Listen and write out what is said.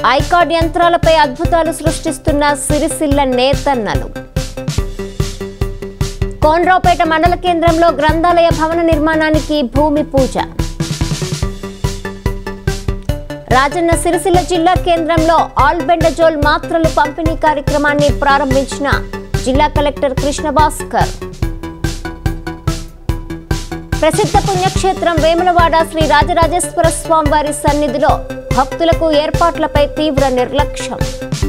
ఐకార్డ్ యంత్రాలపై అద్భుతాలు సృష్టిస్తున్న సిరిసిల్ల నేతన్నలు. కోనరావుపేట మండల కేంద్రంలో గ్రంథాలయ భవన నిర్మాణానికి భూమి పూజ. రాజన్న సిరిసిల్ల జిల్లా కేంద్రంలో ఆల్బెండజోల్ మాత్రలు పంపిణీ కార్యక్రమాన్ని ప్రారంభించిన జిల్లా కలెక్టర్ కృష్ణ భాస్కర్. ప్రసిద్ధ పుణ్యక్షేత్రం వేములవాడ శ్రీ రాజరాజేశ్వర స్వామివారి సన్నిధిలో భక్తులకు ఏర్పాట్లపై తీవ్ర నిర్లక్ష్యం.